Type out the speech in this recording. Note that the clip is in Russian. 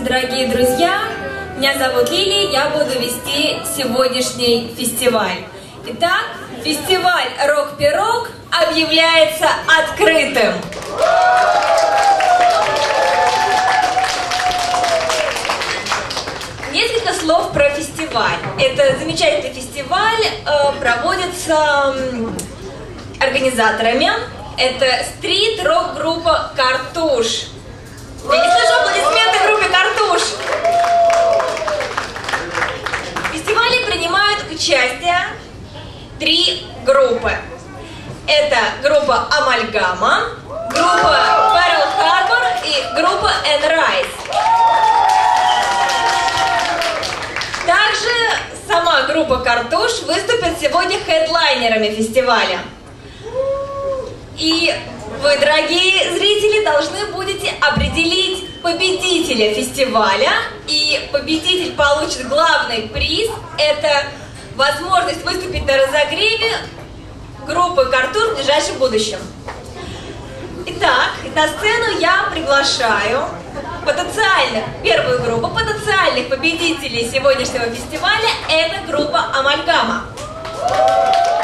Здравствуйте, дорогие друзья! Меня зовут Лилия, я буду вести сегодняшний фестиваль. Итак, фестиваль «Рок-пирог» объявляется открытым. Несколько слов про фестиваль. Это замечательный фестиваль, проводится организаторами. Это стрит-рок-группа «Картуш». Я не слышу аплодисменты группе «Картуш». В фестивале принимают участие 3 группы. Это группа «Амальгама», группа «Pearl Harbor» и группа «Энрайз». Также сама группа «Картуш» выступит сегодня хедлайнерами фестиваля. И вы, дорогие зрители, должны будете определить победителя фестиваля. И победитель получит главный приз. Это возможность выступить на разогреве группы «Картуш» в ближайшем будущем. Итак, на сцену я приглашаю первую группу потенциальных победителей сегодняшнего фестиваля. Это группа «Амальгама».